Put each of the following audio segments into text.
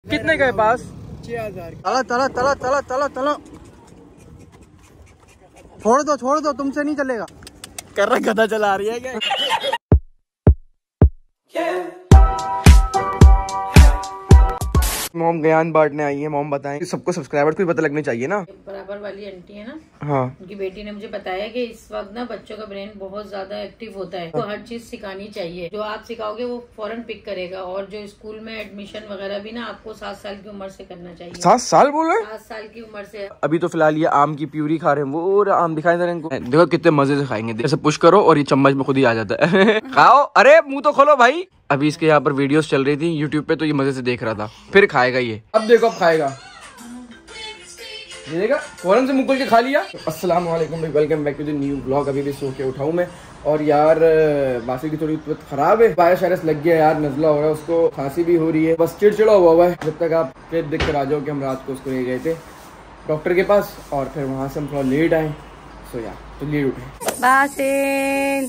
कितने गए पास? 6000। तला तला तला तला तला तला। छोड़ दो तुमसे नहीं चलेगा। कर रहा गधा चला रही है क्या? मोम ज्ञान बांटने आई है। मोम बताएं, सबको सब्सक्राइबर को भी पता लगनी चाहिए ना। बराबर वाली आंटी है ना, हाँ, उनकी बेटी ने मुझे बताया कि इस वक्त ना बच्चों का ब्रेन बहुत ज्यादा एक्टिव होता है, तो हर चीज सिखानी चाहिए। जो आप सिखाओगे वो फौरन पिक करेगा। और जो स्कूल में एडमिशन वगैरह भी ना आपको 7 साल की उम्र से करना चाहिए। 7 साल बोल रहे हैं? 7 साल की उम्र से। अभी तो फिलहाल ये आम की प्यूरी खा रहे हैं। वो आम दिखाई दे रहे हैं इनको। देखो कितने मजे से खाएंगे। जैसे पुश करो और ये चम्मच में खुद ही आ जाता है। खाओ। अरे मुंह तो खोलो भाई। अभी इसके यहाँ पर वीडियोस चल रही थी यूट्यूब पे, तो ये मजे से देख रहा था। फिर खाएगा ये। अब देखो अब खाएगा। ये देखा फौरन से मुंह खोल के खा लिया। अस्सलाम वालेकुम भाई, welcome back to the new blog. अभी भी सो के उठाऊं मैं, और यार बासी की थोड़ी तबीयत खराब है। वायरस वायरस लग गया यार, नजला हो रहा है उसको, खांसी भी हो रही है, बस चिड़चिड़ा हुआ है। जब तक आप फिर देख कर आ जाओ कि हम रात को उसको ले गए थे डॉक्टर के पास, और फिर वहाँ से हम थोड़ा लेट आए। सो यार तो लेट उठे। बासिल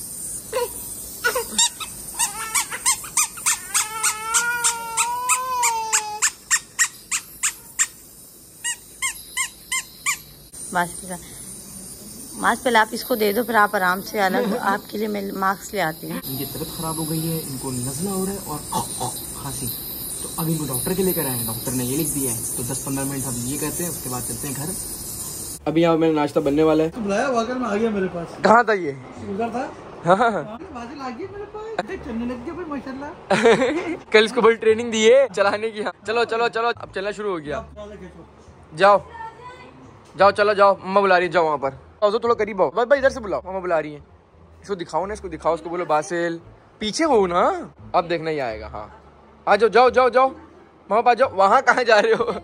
मास्क पहले आप इसको दे दो, फिर आप आराम से अलग। आपके लिए मैं मास्क ले आती हूँ। इनकी तबीयत खराब हो गई है, इनको नजला हो रहा है और खांसी, तो अब इनको डॉक्टर के लेकर आए हैं। डॉक्टर ने ये लिख दिया है, तो 10-15 मिनट हम ये कहते हैं, उसके बाद चलते हैं घर। अभी यहाँ मेरा नाश्ता बनने वाला है। बुलाया वाकर में आ गया मेरे पास। कहाँ था ये? उधर था। हाँ। बादल आ गया मेरे पास, चलने लग गया भाई माशाल्लाह। कल इसको बड़ी ट्रेनिंग दी है चलाने की। चलो चलो चलो, अब चलना शुरू हो गया। जाओ जाओ चलो जाओ, मम्मा बुला रही है, जाओ वहाँ पर। आओ थोड़ा करीब आओ भाई, इधर से बुलाओ, मम्मा बुला रही है। इसको दिखाओ ना, इसको दिखाओ, उसको बोलो बासिल पीछे हो ना। अब देखना ही आएगा। हाँ आ जाओ जाओ जाओ जाओ, मम्मा पास जाओ। वहाँ कहाँ जा रहे हो?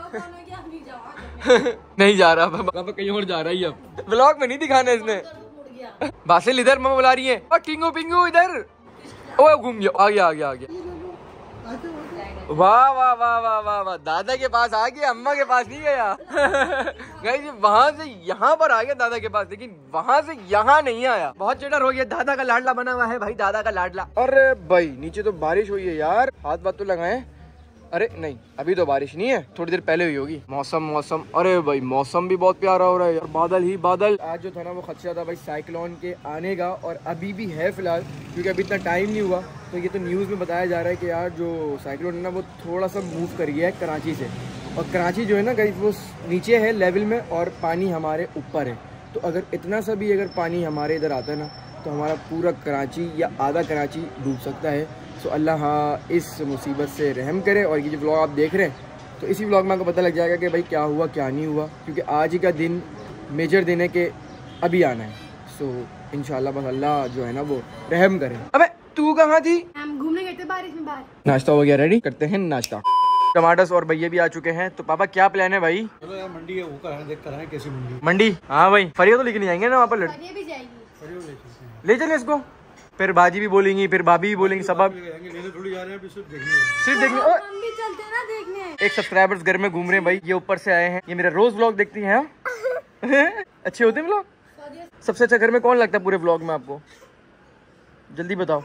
नहीं जा रहा पापा, कहीं और जा रहा है। अब ब्लॉग में नहीं दिखाना इसने। बासिल इधर, मम्मा बुला रही है। और टिंगू पिंगू इधर। ओ घूम गया, आ गया आ गया आ गया। वाह वाह वाह वाह वाह वाह, दादा के पास आ गया, अम्मा के पास नहीं गया। गाइस वहां से यहाँ पर आ गया दादा के पास, लेकिन वहां से यहाँ नहीं आया। बहुत चिड़र हो गया। दादा का लाडला बना हुआ है भाई, दादा का लाडला। अरे भाई नीचे तो बारिश हुई है यार, हाथ बात तो लगाए। अरे नहीं अभी तो बारिश नहीं है, थोड़ी देर पहले हुई होगी। मौसम अरे भाई मौसम भी बहुत प्यारा हो रहा है यार, बादल ही बादल। आज जो था ना वो खदशा था भाई साइक्लोन के आने का, और अभी भी है फिलहाल, क्योंकि अभी इतना टाइम नहीं हुआ। तो ये तो न्यूज़ में बताया जा रहा है कि यार जो साइक्लोन है ना वो थोड़ा सा मूव कर गया है कराची से, और कराची जो है ना गाइस वो नीचे है लेवल में, और पानी हमारे ऊपर है। तो अगर इतना सा भी अगर पानी हमारे इधर आता है ना, तो हमारा पूरा कराची या आधा कराची डूब सकता है। तो अल्लाह हाँ इस मुसीबत से रहम करे। और ये जो व्लॉग आप देख रहे हैं, तो इसी व्लॉग में आपको पता लग जाएगा कि भाई क्या हुआ क्या नहीं हुआ, क्योंकि आज ही का दिन मेजर दिन है कि अभी आना है। सो इंशाल्लाह बस अल्लाह जो है ना वो रहम करे। अबे तू कहाँ थी? हम घूमने गए थे बारिश में बाहर। नाश्ता हो गया, रेडी करते हैं नाश्ता। टमाटर्स और भैया भी आ चुके हैं। तो पापा क्या प्लान है भाई? चलो यार मंडी है, ऊपर है, देख कर आए कैसी मंडी। मंडी? हाँ भाई, फरिया तो लेके नहीं आएंगे ना वहाँ पर। भी जाएगी, ले चले इसको, फिर बाजी भी बोलेंगी, फिर भाभी भी बोलेंगी, सब थोड़ी जा रहे हैं, सिर्फ देखने। हम भी चलते हैं ना देखने। एक सब्सक्राइबर्स घर में घूम रहे हैं भाई, ये ऊपर से आए हैं। ये मेरा रोज व्लॉग देखती हैं। अच्छे होते हैं व्लॉग। सबसे अच्छा घर में कौन लगता है पूरे व्लॉग में आपको? जल्दी बताओ।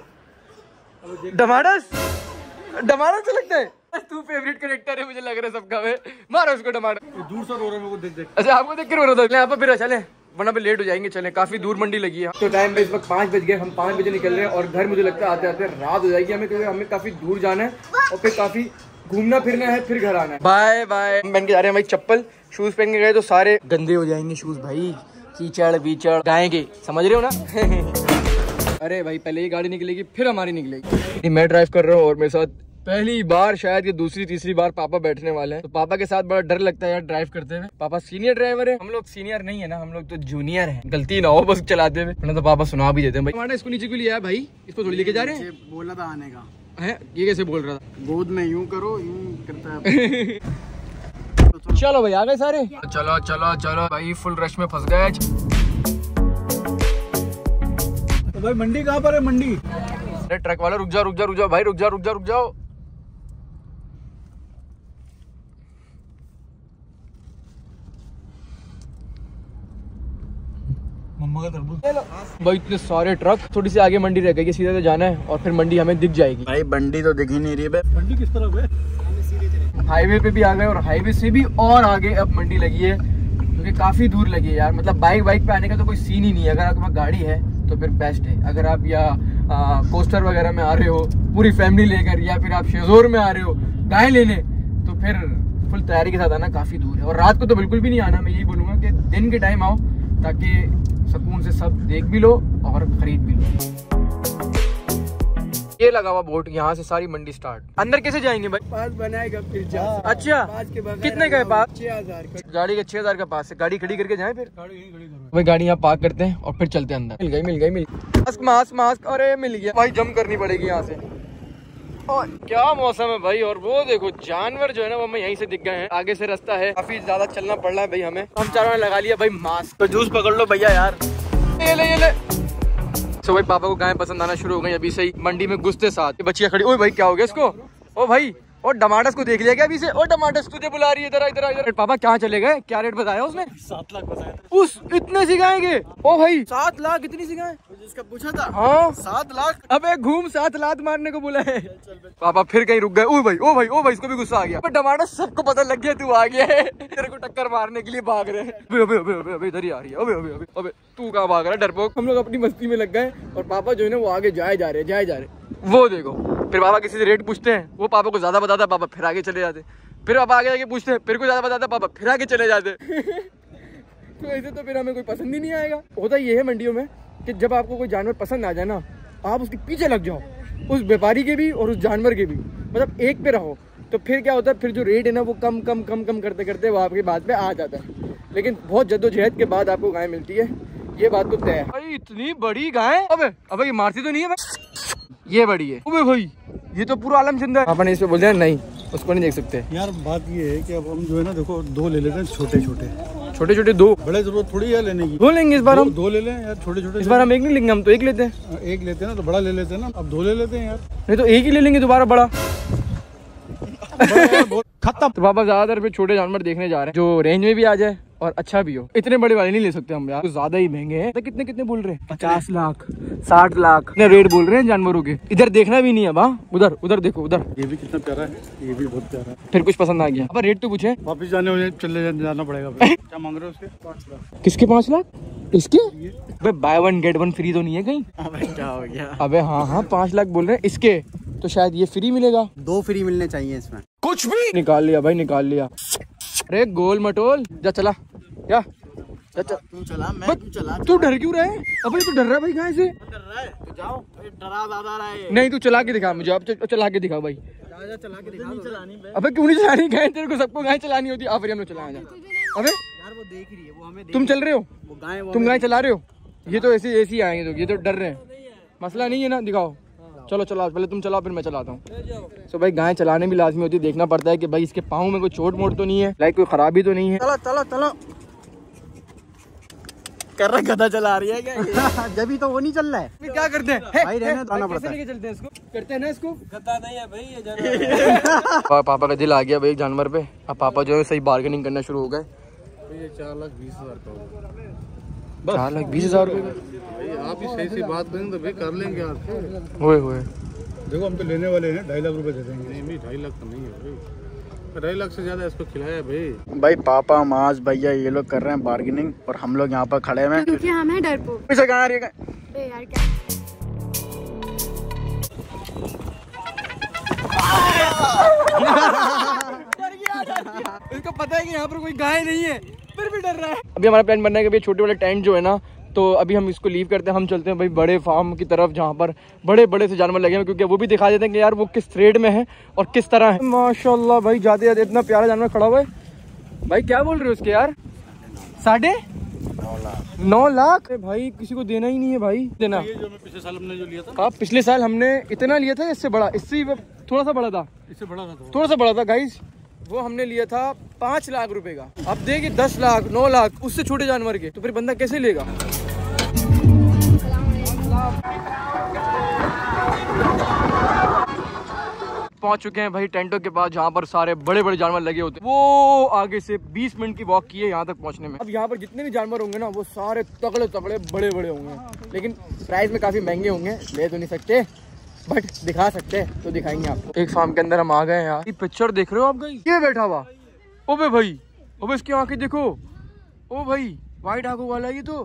टमाटर्स से लगता है। तू फेवरेट कैरेक्टर है मुझे लग रहा है सबका। में मारो उसको टमाटर। दूर से रो रहा है मेरे को देख। अच्छा आपको देख के रो रहा था। यहाँ पर फिर चले, वरना पे लेट हो जाएंगे। चले, काफी दूर मंडी लगी है। तो टाइम पे इस वक्त 5 बज गए। हम 5 बजे निकल रहे हैं, और घर मुझे लगता है आते आते रात हो जाएगी हमें, क्योंकि हमें काफी दूर जाना है और फिर काफी घूमना फिरना है, फिर घर आना है। Bye bye. पहन के जा रहे हैं भाई चप्पल, शूज पहन के गए तो सारे गंदे हो जाएंगे शूज भाई, कीचड़ वीचड़ गाय के, समझ रहे हो ना। अरे भाई पहले ये गाड़ी निकलेगी फिर हमारी निकलेगी। मैं ड्राइव कर रहा हूँ, और मेरे साथ पहली बार शायद ये दूसरी तीसरी बार पापा बैठने वाले हैं। तो पापा के साथ बड़ा डर लगता है यार ड्राइव करते हुए। पापा सीनियर ड्राइवर है, हम लोग सीनियर नहीं है ना, हम लोग तो जूनियर हैं। गलती ना हो बस चलाते हुए, वरना तो पापा सुना भी देते हैं भाई। हमारा इसको नीचे क्यों लिया है भाई? इसको थोड़ी लेके जा रहे हैं। बोला था आने का है, ये कैसे बोल रहा था? गोद में यूं करो, यूं करता है। चलो भाई आ गए सारे। चलो चलो चलो भाई, फुल रश में फंस गए। तो भाई मंडी कहाँ पर है? मंडी अरे ट्रक वाला रुक जाओ रुक जाओ रुक जाओ भाई, रुक जाओ रुक जाओ रुक जाओ। मम्मा का तरबूज भाई इतने सारे ट्रक, थोड़ी सी आगे मंडी रह गई, सीधे से जाना है और फिर मंडी हमें दिख जाएगी। भाई मंडी तो दिख ही नहीं रही है। मंडी किस तरफ है? हाईवे पे भी आ गए और हाईवे से भी और आगे अब मंडी लगी है, क्योंकि काफी दूर लगी है यार। मतलब बाइक पे आने का तो कोई सीन ही नहीं है। अगर आपके पास गाड़ी है तो फिर बेस्ट है। अगर आप या कोस्टर वगैरह में आ रहे हो पूरी फैमिली लेकर, या फिर आप शेजोर में आ रहे हो गाय लेने, तो फिर फुल तैयारी के साथ आना, काफी दूर है। और रात को तो बिल्कुल भी नहीं आना। मैं यही बोलूंगा कि दिन के टाइम आओ, ताकि सुकून से सब देख भी लो और खरीद भी लो। ये लगा हुआ बोर्ड, यहाँ से सारी मंडी स्टार्ट। अंदर कैसे जाएंगे भाई? पास बनाएगा फिर जा। अच्छा, पास के बगैर कितने का है पास? 6000 का। गाड़ी के 6000 का पास है। गाड़ी खड़ी करके जाए, फिर भाई गाड़ी यहाँ पार्क करते हैं और फिर चलते हैं अंदर। मिल गई मास्क। अरे मिल गया भाई, जम करनी पड़ेगी यहाँ से। और क्या मौसम है भाई। और वो देखो जानवर जो है ना, वो हमें यहीं से दिख गए हैं। आगे से रास्ता है, काफी ज्यादा चलना पड़ रहा है भाई हमें। हम चारों ने लगा लिया भाई मास्क। तो जूस पकड़ लो भैया यार। ये ले। तो भाई पापा को गाय पसंद आना शुरू हो गई अभी से ही। मंडी में घुसते साथ ये बच्चियां खड़ी। ओए भाई क्या हो गया इसको? ओ भाई, और टमाटर्स को देख लिया क्या अभी से? और टमाटर्स तुझे बुला रही है, इधर। पापा कहाँ चले गए? क्या रेट बताया उसने? 7 लाख बताया। उस इतने सी गाय के? ओ भाई 7 लाख इतनी सी गाय? जिसका पूछा था हाँ 7 लाख। अबे घूम 7 लाख मारने को बोला है। पापा फिर कहीं रुक गए। ओ भाई इसको भी गुस्सा आ गया। टमाटर सबको पता लग गया तू आ गया है, तेरे को टक्कर मारने के लिए भाग रहे हैं। अबे इधर ही आ रही है। अबे तू कहाँ भाग रहा है डरपोक? हम लोग अपनी मस्ती में लग गए और पापा जो है ना वो आगे जाए जा रहे। वो देखो, फिर पापा किसी से रेट पूछते हैं, वो पापा को ज्यादा बताता है, पापा फिर आगे चले जाते। फिर पापा आगे जाके पूछते हैं, फिर को ज्यादा बताता है, पापा फिर आगे चले जाते। तो ऐसे तो फिर हमें कोई पसंद ही नहीं आएगा। होता ये है मंडियों में कि जब आपको कोई जानवर पसंद आ जाए ना, आप उसके पीछे लग जाओ, उस व्यापारी के भी और उस जानवर के भी, मतलब एक पे रहो। तो फिर क्या होता है, फिर जो रेट है ना वो कम करते वो आपकी बात पे आ जाता है। लेकिन बहुत जद्दोजहद के बाद आपको गाय मिलती है, ये बात तो तय है। भाई इतनी बड़ी गाय, अबे ये मारती तो नहीं है भाई? ये बड़ी है। अबे भाई ये तो पूरा आलम जिंदा है। आपने इस पे बोल दिया नहीं, उसको नहीं देख सकते यार। बात ये है कि अब हम जो है ना, देखो 2 ले लेते हैं, छोटे 2 बड़े जरूरत थोड़ी है लेने की। 2 लेंगे इस बार हम। 2 ले लें यार, छोटे इस बार हम 1 नहीं लेंगे, हम तो 1 लेते हैं। 1 लेते हैं ना, तो बड़ा ले लेते हैं ना। अब 2 ले लेते हैं यार। नहीं तो 1 ही ले लेंगे दोबारा बड़ा। खत्म। तो पापा ज्यादातर फिर छोटे जानवर देखने जा रहे हैं जो रेंज में भी आ जाए और अच्छा भी हो। इतने बड़े वाले नहीं ले सकते हम यार, तो ज्यादा ही महंगे हैं। तो कितने बोल रहे हैं? 50 लाख 60 लाख इतने रेट बोल रहे हैं जानवरों के। इधर देखना भी नहीं है। उधर देखो, उधर ये भी कितना प्यारा है, ये भी बहुत प्यारा है। फिर कुछ पसंद आ गया। अब रेट तो पूछे, वापिस जाना पड़ेगा। क्या मांग रहे हो उसके? 5 लाख। किसके 5 लाख? इसके? बाय 1 गेट 1 फ्री तो नहीं है कहीं? क्या हो गया? अबे हाँ 5 लाख बोल रहे हैं इसके, तो शायद ये फ्री मिलेगा। 2 फ्री मिलने चाहिए इसमें। कुछ भी निकाल लिया भाई, निकाल लिया। अरे गोल मटोल जा, चला क्या? तू चला, मैं क्यों चला? तू डर क्यों रहा है? अबे तू डर रहा है भाई गाय से? डर रहा है तो जाओ, डरा ज्यादा रहा है। नहीं तू चला के दिखा मुझे, अब चला के दिखा भाई। चला के दिखा। नहीं चलानी। अबे क्यों नहीं चलानी? गाय तेरे को सबको गाय चलानी होती है। हम लोग चलाया जा। अबे यार वो देख रही है, वो हमें तुम चल रहे हो? वो गाय, तुम गाय चला रहे हो? ये तो ऐसे ही आएंगे, तो ये तो डर रहे हैं। मसला नहीं है ना, दिखाओ। चलो चलाओ, पहले तुम चलाओ फिर मैं चलाता हूँ। तो भाई गाय चलाने भी लाजमी होती है, देखना पड़ता है कि भाई इसके पाँव में कोई चोट मोट तो नहीं है, लाइक कोई खराबी तो नहीं है। चलो कर रहा, गधा चला रही है क्या? जब तो वो नहीं चल रहा है। फिर क्या करते हैं भाई? रहने तो आना पड़ता है। लेके चलते हैं इसको, करते हैं ना इसको। गधा नहीं है भाई ये जानवर। पापा का दिल आ गया भाई एक जानवर पे। अब पापा जो है सही बार्गेनिंग करना शुरू हो गए। 4,20,000 का होगा। 4,20,000 रुपए? आप ही सही बात करेंगे तो भाई कर लेंगे आपसे। हुए देखो हम तो लेने वाले हैं, 2.5 लाख रुपए दे देंगे। नहीं 2.5 लाख तो नहीं है भाई, 2.5 लाख से ज्यादा इसको खिलाया भाई। पापा माज भैया ये लोग कर रहे हैं बार्गेनिंग और हम लोग यहाँ पर खड़े हैं क्योंकि हम हैं डरपोक। पैसा कहाँ आ रही है? अबे यार क्या इसको पता है कि यहाँ पर कोई गाय नहीं है, फिर भी डर रहा है। अभी हमारा प्लान बनना है कि अभी छोटे वाले टेंट जो है ना, तो अभी हम इसको लीव करते हैं। हम चलते हैं भाई बड़े फार्म की तरफ, जहाँ पर बड़े से जानवर लगे हैं, क्योंकि वो भी दिखा देते हैं कि यार वो किस रेट में है और किस तरह है। माशाल्लाह भाई, जाते इतना प्यारा जानवर खड़ा हुआ है भाई। क्या बोल रहे हो उसके यार? 9.5 लाख भाई, किसी को देना ही नहीं है भाई। देना ये जो मैं पिछले साल हमने जो लिया था। हाँ पिछले साल हमने इतना लिया था, इससे बड़ा, इससे थोड़ा सा बड़ा था, इससे बड़ा था थोड़ा सा बड़ा था गाइस। वो हमने लिया था 5 लाख रुपए का। अब देखिए 10 लाख 9 लाख उससे छोटे जानवर के, तो फिर बंदा कैसे लेगा? पहुंच चुके हैं भाई टेंटों के पास, जहाँ पर सारे बड़े जानवर लगे होते हैं। वो आगे से 20 मिनट की वॉक की है यहाँ तक पहुंचने में। अब यहाँ पर जितने भी जानवर होंगे ना, वो सारे तगड़े बड़े होंगे, लेकिन प्राइस में काफी महंगे होंगे, ले तो नहीं सकते। बट दिखा सकते हैं तो दिखाएंगे आपको। एक फार्म के अंदर हम आ गए हैं यार। ये पिक्चर देख रहे हो आप गाइस, ये बैठा हुआ, ओबे भाई, ओबे इसकी आंखें देखो, ओ भाई वाइट आंखों वाला ये तो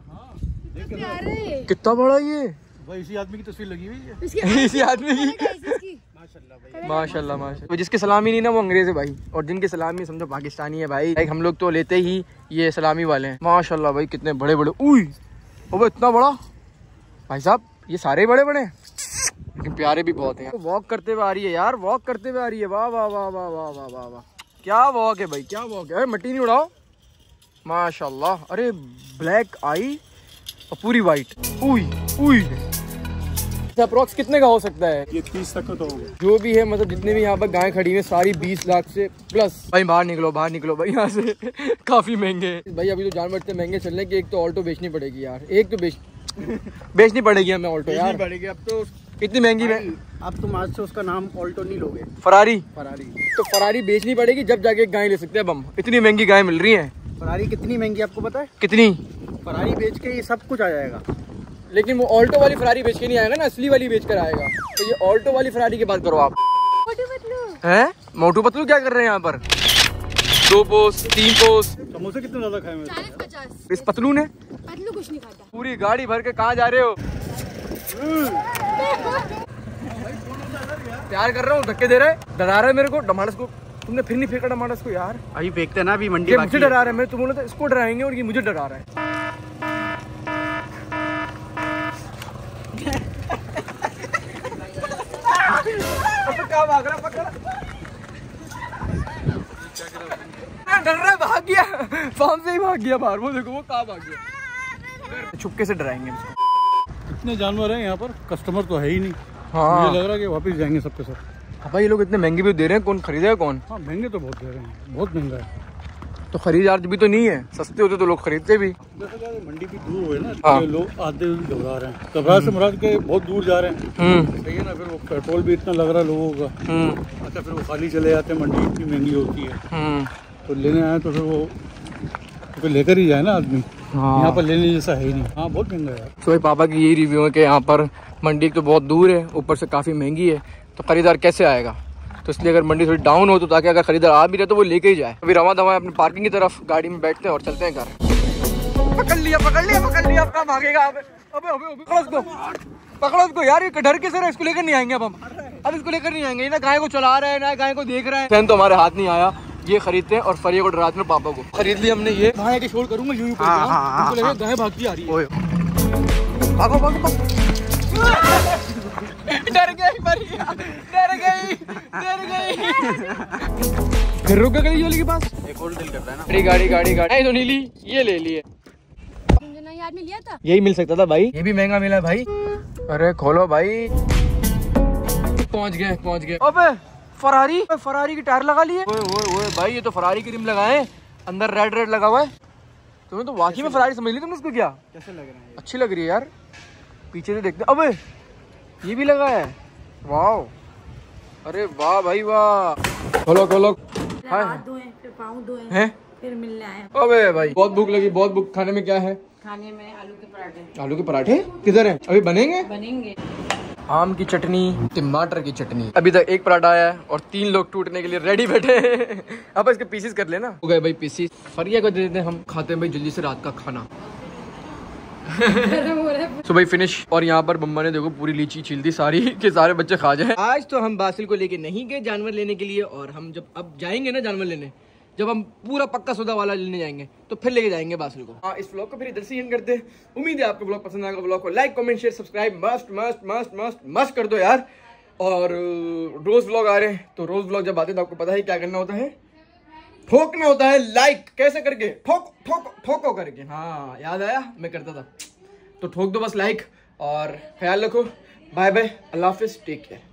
कितना बड़ा ये भाई, इसी आदमी की तस्वीर लगी हुई है। इसी आदमी की माशाल्लाह माशाल्लाह। जिसकी सलामी नहीं ना वो अंग्रेज है भाई, और जिनकी सलामी समझो पाकिस्तानी है भाई। हम लोग तो लेते ही ये सलामी वाले हैं। माशाल्लाह भाई कितने बड़े बड़े, उई ओबे इतना बड़ा भाई साहब, ये सारे बड़े बड़े लेकिन प्यारे भी बहुत हैं। वॉक करते हुए आ रही है यार, वॉक करते हुए आ रही है। वाह वाह वाह वाह वाह वाह वाह वाह, क्या वॉक है भाई, क्या वॉक है। अरे मिट्टी नहीं उड़ाओ, माशाल्लाह। अरे ब्लैक आई और पूरी वाइट, उई उई। अप्रोक्स कितने का हो सकता है ये 30 तक का तो होगा जो भी है, मतलब जितने भी यहाँ पर गाय खड़ी है सारी 20 लाख से प्लस। भाई बाहर निकलो भाई यहाँ से काफी महंगे भाई। अभी तो जानवर इतने महंगे चल रहे हैं कि एक तो ऑल्टो बेचनी पड़ेगी यार, एक तो बेचनी पड़ेगी हमें ऑल्टो यार, पड़ेगी अब तो इतनी महंगी में। अब तुम आज से उसका नाम ऑल्टो नहीं लोगे, फरारी फरारी। तो फरारी बेचनी पड़ेगी जब जाके एक गाय ले सकते हैं अब हम। इतनी महंगी गाय मिल रही है। फरारी कितनी महंगी आपको पता है? कितनी? फरारी बेच के ये सब कुछ आ जाएगा। लेकिन वो ऑल्टो वाली फरारी बेच के नहीं आएगा ना, असली वाली बेच कर आएगा। तो ये ऑल्टो वाली फरारी की बात करो आप। हैं मोटू पतलू क्या कर रहे हैं यहाँ पर? 2 पोस्ट 3 पोस्ट समोसे कितने ज्यादा खाए मैंने? 40-50। इस पतलू ने पतलू कुछ नहीं खाता। पूरी गाड़ी भर के कहाँ जा रहे हो? प्यार कर रहा हूँ, धक्के दे रहे, डरा रहा है मेरे को। टमाटर को तुमने फिर नहीं फेंका, टमाटर को यार। अभी फेंकते ना, अभी मंडी मुझे डरा रहा है। मैं तुम बोला था इसको डराएंगे और ये मुझे डरा रहा है। क्या भाग रहा, पकड़ डर रहा, भाग गया फार्म से ही भाग गया बाहर। वो देखो वो कहाँ भाग गया। छुपके से डराएंगे इसको। इतने जानवर हैं यहाँ पर, कस्टमर तो है ही नहीं। हाँ मुझे लग रहा है कि वापस जाएंगे सबके सब। भाई ये लोग इतने महंगे भी दे रहे हैं, कौन खरीदेगा कौन? हाँ महंगे तो बहुत दे रहे हैं, बहुत महंगा है। तो खरीदार भी तो नहीं है, सस्ते होते तो लोग खरीदते भी। देखा जाए मंडी भी दूर है ना, हाँ। तो लोग आते हुए घबरा रहे हैं, घबरा से मुराद के बहुत दूर जा रहे हैं। सही है ना, फिर वो पेट्रोल भी इतना लग रहा है लोगों का। अच्छा फिर वो खाली चले जाते हैं, मंडी इतनी महंगी होती है। तो लेने आए तो फिर वो तो लेकर ही जाए ना आदमी। यहाँ पर लेने जैसा है ही नहीं। हाँ बहुत महंगा है। तो भाई पापा की यही रिव्यू है कि यहाँ पर मंडी तो बहुत दूर है, ऊपर से काफ़ी महंगी है, तो खरीदार कैसे आएगा। तो इसलिए अगर मंडी थोड़ी डाउन हो तो ताकि अगर खरीदार आ भी रहे तो वो लेके ही जाए। अभी रवा दवा अपनी पार्किंग की तरफ गाड़ी में बैठते हैं और चलते हैं घर। पकड़ लिया अब कहाँ भागेगा। अबे पकड़ो उसको यार, ये डर के सर इसको लेकर नहीं आएंगे अब हम। अब इसको लेकर नहीं आएंगे, ना गाय को चला रहा है ना गाय को देख रहा है। फैन तो हमारे हाथ नहीं आया, ये खरीदते हैं और फरिया को डराते हैं। पापा को खरीद लिया हमने। ये गाय के शोर करूंगा यूं गाय भागती आ रही है। भागो डर गई फिर रुक गई ये वाली के पास। एक और दिल करता है ना। गाड़ी नहीं तो नहीं ली, ये ले लिए। मुझे ना याद में लिया था। यही मिल सकता था भाई, ये भी महंगा मिला भाई। अरे खोलो भाई, पहुंच गए। अबे फरारी की टायर लगा लिए। ओए भाई, ये तो फरारी की रिम लगाए, अंदर रेड लगा हुआ है। तुमने तो वाकई में फरारी समझ ली तुमने इसको। क्या कैसे लग रहा है? अच्छी लग रही है यार, पीछे से देखते। अबे ये भी लगा है, वाह। अरे वाह भाई वाह। खोलो हाथ धोए फिर पाँव धोए हैं, फिर मिलने आए। अबे भाई बहुत भूख लगी, बहुत भूख। खाने में क्या है? खाने में आलू के पराठे। आलू के पराठे किधर हैं? अभी बनेंगे। आम की चटनी, टमाटर की चटनी। अभी तक एक पराठा आया है और 3 लोग टूटने के लिए रेडी बैठे हैं। अब इसके पीसेस कर लेना। हो गए भाई पीसेस, फरिया को दे देते हैं हम। खाते हैं भाई जल्दी से रात का खाना। तो भाई फिनिश। और यहाँ पर मम्मा ने देखो पूरी लीची छील दी सारी के सारे बच्चे खा जाए। आज तो हम बासिल को लेके नहीं गए जानवर लेने के लिए, और हम जब अब जाएंगे ना जानवर लेने, जब हम पूरा पक्का सौदा वाला लेने जाएंगे तो फिर लेके जाएंगे बासिल को। हाँ, इस व्लॉग को फिर इधर से एंड करते हैं। उम्मीद है आपको व्लॉग पसंद आएगा। व्लॉग को like comment share subscribe must कर दो यार। और रोज व्लॉग आ रहे हैं, तो रोज व्लॉग जब आते हैं तो आपको पता है क्या करना होता है, ठोकना होता है लाइक। कैसे करके? ठोको करके। हाँ याद आया, मैं करता था। तो ठोक दो बस लाइक, और ख्याल रखो। बाय बाय, अल्लाह हाफिज, टेक केयर।